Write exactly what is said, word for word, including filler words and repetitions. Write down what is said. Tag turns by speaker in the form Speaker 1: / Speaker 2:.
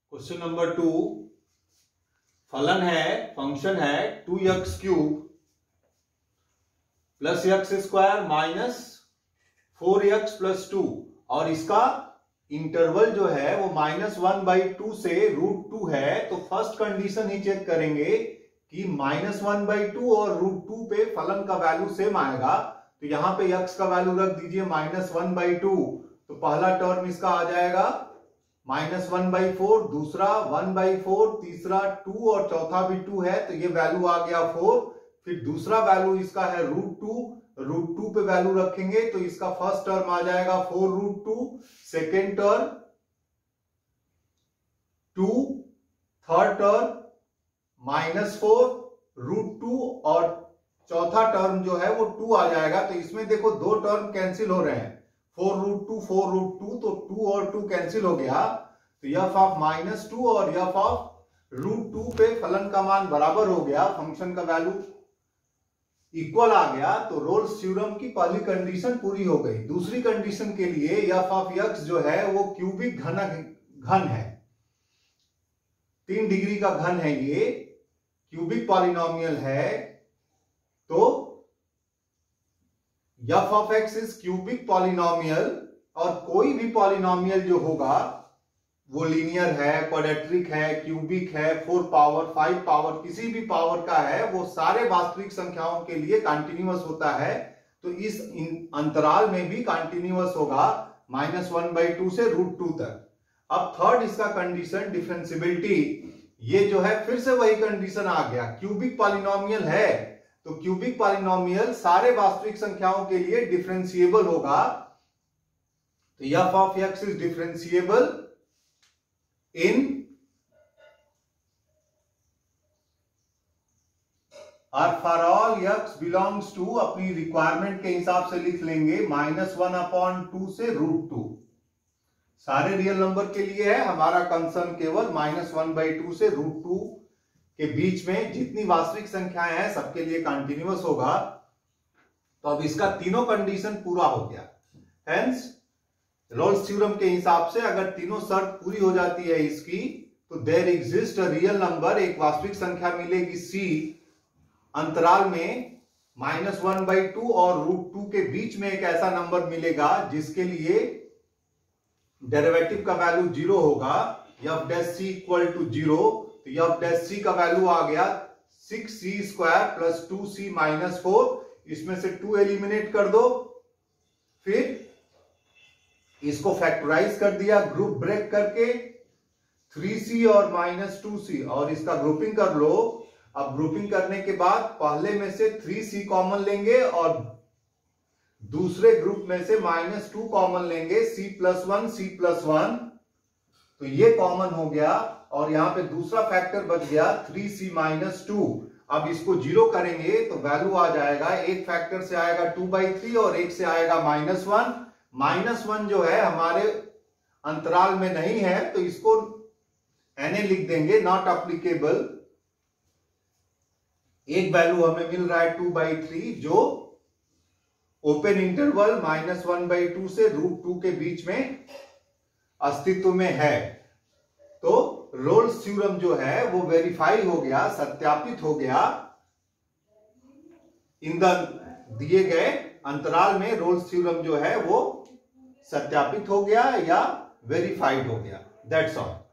Speaker 1: Question number two, फलन है function है two x cube plus x square minus four x plus two और इसका इंटरवल जो है वो माइनस वन बाई टू से रूट टू है। तो फर्स्ट कंडीशन ही चेक करेंगे कि माइनस वन बाई टू और रूट टू पे फलन का वैल्यू सेम आएगा। तो यहां पे एक्स का वैल्यू रख दीजिए माइनस वन बाई टू, तो पहला टर्म इसका आ जाएगा माइनस वन बाई फोर, दूसरा वन बाई फोर, तीसरा टू और चौथा भी टू है तो ये वैल्यू आ गया फोर। फिर दूसरा वैल्यू इसका है रूट टू, रूट टू पे वैल्यू रखेंगे तो इसका फर्स्ट टर्म आ जाएगा four root two, second term two, third term minus four root two और चौथा टर्म जो है वो टू आ जाएगा। तो इसमें देखो दो टर्म कैंसिल हो रहे हैं, four root two four root two, तो टू और टू कैंसिल हो गया। तो एफ ऑफ माइनस टू और एफ ऑफ रूट टू पे फलन का मान बराबर हो गया, फंक्शन का वैल्यू इक्वल आ गया। तो रोल्स थ्योरम की पहली कंडीशन पूरी हो गई। दूसरी कंडीशन के लिए एफ ऑफ एक्स जो है वो क्यूबिक घन घन है, तीन डिग्री का घन है, ये क्यूबिक पॉलिनोमियल है। तो f of x is cubic polynomial और कोई भी पॉलिनोमियल जो होगा वो लीनियर है, क्वाड्रेटिक है, क्यूबिक है, फोर पावर फाइव पावर किसी भी पावर का है, वो सारे वास्तविक संख्याओं के लिए कंटिन्यूअस होता है। तो इस अंतराल में भी कंटिन्यूअस होगा माइनस वन बाई टू से रूट टू तक। अब थर्ड इसका कंडीशन डिफरेंशियबिलिटी, ये जो है फिर से वही कंडीशन आ गया, क्यूबिक पॉलिनोमियल है तो क्यूबिक पॉलिनोमियल सारे वास्तविक संख्याओं के लिए डिफरेंशिएबल होगा। तो f of x is differentiable in और for all x belongs to, अपनी रिक्वायरमेंट के हिसाब से लिख लेंगे माइनस वन अपॉन टू से रूट टू। सारे रियल नंबर के लिए है, हमारा कंसर्न केवल माइनस वन बाई टू से रूट टू के बीच में जितनी वास्तविक संख्याएं हैं सबके लिए कंटिन्यूअस होगा। तो अब इसका तीनों कंडीशन पूरा हो गया। हेंस रोल्स थ्योरम के हिसाब से अगर तीनों शर्त पूरी हो जाती है इसकी, तो there exist a real number, एक वास्तविक संख्या मिलेगी सी अंतराल में माइनस वन बाई टू और रूट टू के बीच में एक ऐसा नंबर मिलेगा जिसके लिए डेरिवेटिव का वैल्यू जीरो होगा, f dash c equal to zero. तो एफ डैश सी का वैल्यू आ गया six c square plus two c minus four, इसमें से टू एलिमिनेट कर दो, फिर इसको फैक्टराइज कर दिया ग्रुप ब्रेक करके, थ्री सी और माइनस टू सी और इसका ग्रुपिंग कर लो। अब ग्रुपिंग करने के बाद पहले में से थ्री सी कॉमन लेंगे और दूसरे ग्रुप में से माइनस टू कॉमन लेंगे, c plus one c plus one, तो ये कॉमन हो गया और यहां पे दूसरा फैक्टर बच गया थ्री सी माइनस टू। अब इसको जीरो करेंगे तो वैल्यू आ जाएगा, एक फैक्टर से आएगा टू बाई थ्री और एक से आएगा माइनस वन। माइनस वन जो है हमारे अंतराल में नहीं है तो इसको एन ए लिख देंगे, नॉट एप्लीकेबल। एक वैल्यू हमें मिल रहा है टू बाई थ्री जो open interval minus one by two से रूट टू के बीच में अस्तित्व में है। तो रोल्स थ्योरम जो है वो वेरीफाई हो गया, सत्यापित हो गया। इन द दिए गए अंतराल में रोल्स थ्योरम जो है वो सत्यापित हो गया या वेरीफाइड हो गया। That's all.